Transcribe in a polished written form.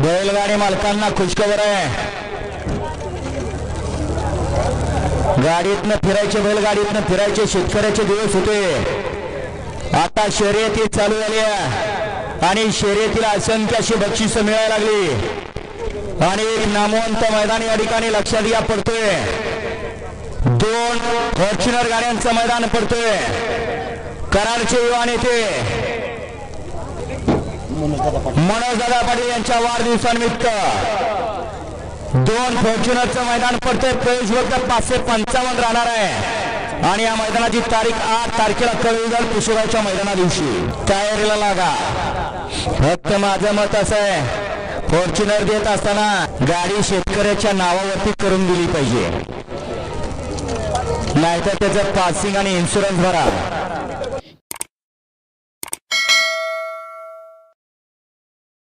बैलगाडी मालकांना खुशखबर आहे, गाडीतनं फिरायचे, बैलगाडीतनं फिरायचे शेतकऱ्याचे दिवस होते। आता शर्यती चालू झाल्या आणि शर्यतीला असंख्य अशी बक्षिसं मिळायला लागली आणि एक नामवंत मैदान या ठिकाणी लक्षात घ्या पडतोय। 2 फॉर्च्युनर गाड्यांचं मैदान पडतोय। कराडचे युवा नेते मनोजदादा पाटील यांच्या वाढदिवसानिमित्त 2 फॉर्च्युनरचं मैदान पडतंय। प्रवेश वर्ग 555 राहणार आहे आणि या मैदानाची तारीख 8 तारखेला कळवली जाईल पुशेगावच्या मैदाना दिवशी। तयारीला लागा। फक्त माझं मत असं आहे, फॉर्च्युनर देत असताना गाडी शेतकऱ्याच्या नावावरती करून दिली पाहिजे, नाहीतर त्याचं पासिंग आणि इन्शुरन्स भरा।